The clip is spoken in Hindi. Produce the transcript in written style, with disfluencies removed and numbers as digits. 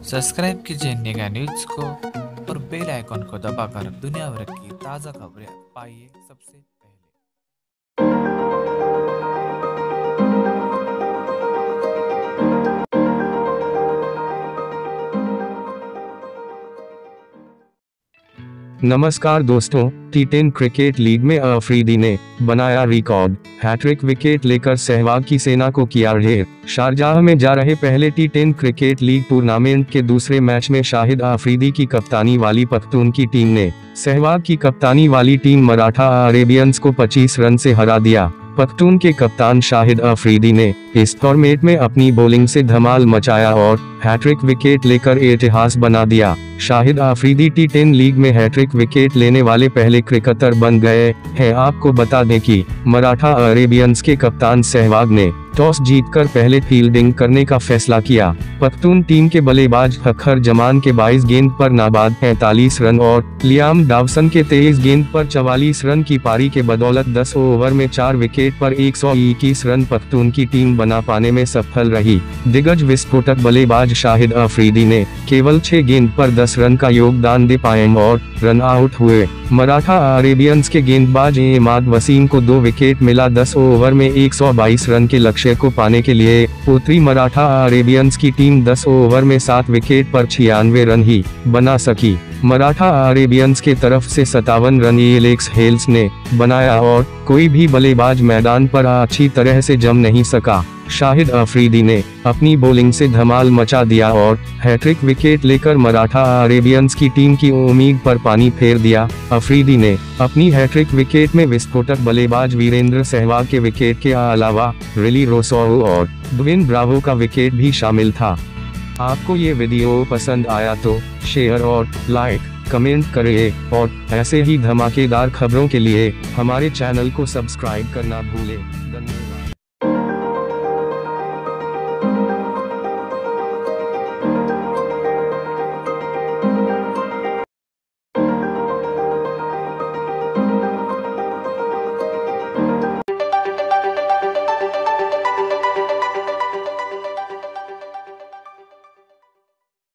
सब्सक्राइब कीजिए नेगा न्यूज़ को और बेल आइकॉन को दबाकर दुनिया भर की ताज़ा खबरें पाइए सबसे पहले। नमस्कार दोस्तों, टी10 क्रिकेट लीग में अफरीदी ने बनाया रिकॉर्ड। हैट्रिक विकेट लेकर सहवाग की सेना को किया ढेर। शारजाह में जा रहे पहले टी10 क्रिकेट लीग टूर्नामेंट के दूसरे मैच में शाहिद आफरीदी की कप्तानी वाली पख्तून की टीम ने सहवाग की कप्तानी वाली टीम मराठा अरेबियंस को 25 रन से हरा दिया। पख्तून के कप्तान शाहिद अफरीदी ने इस फॉर्मेट में अपनी बॉलिंग से धमाल मचाया और हैट्रिक विकेट लेकर इतिहास बना दिया। शाहिद अफरीदी टी10 लीग में हैट्रिक विकेट लेने वाले पहले क्रिकेटर बन गए हैं। आपको बता दें कि मराठा अरेबियंस के कप्तान सहवाग ने टॉस जीतकर पहले फील्डिंग करने का फैसला किया। पख्तून टीम के बल्लेबाज फखर जमान के 22 गेंद पर नाबाद 45 रन और लियाम डावसन के 23 गेंद पर 44 रन की पारी के बदौलत 10 ओवर में 4 विकेट पर 121 रन पख्तून की टीम बना पाने में सफल रही। दिग्गज विस्फोटक बल्लेबाज शाहिद अफरीदी ने केवल 6 गेंद पर 10 रन का योगदान दे पाए और रन आउट हुए। मराठा अरेबियंस के गेंदबाज इमाद वसीम को 2 विकेट मिला। 10 ओवर में 122 रन के लक्ष्य को पाने के लिए उतरी मराठा अरेबियंस की टीम 10 ओवर में 7 विकेट पर 96 रन ही बना सकी। मराठा अरेबियंस के तरफ से 57 रन एलेक्स हेल्स ने बनाया और कोई भी बल्लेबाज मैदान पर अच्छी तरह से जम नहीं सका। शाहिद अफरीदी ने अपनी बॉलिंग से धमाल मचा दिया और हैट्रिक विकेट लेकर मराठा अरेबियंस की टीम की उम्मीद पर पानी फेर दिया। अफरीदी ने अपनी हैट्रिक विकेट में विस्फोटक बल्लेबाज वीरेंद्र सहवाग के विकेट के अलावा रिली रोसोव और ड्वेन ब्रावो का विकेट भी शामिल था। आपको ये वीडियो पसंद आया तो शेयर और लाइक कमेंट करें और ऐसे ही धमाकेदार खबरों के लिए हमारे चैनल को सब्सक्राइब करना भूलें। धन्यवाद।